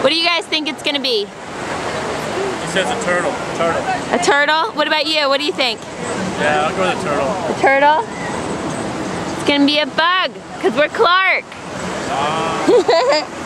What do you guys think it's gonna be? He says a turtle. A turtle? What about you? What do you think? Yeah, I'll go with a turtle. A turtle? It's gonna be a bug, because we're Clark.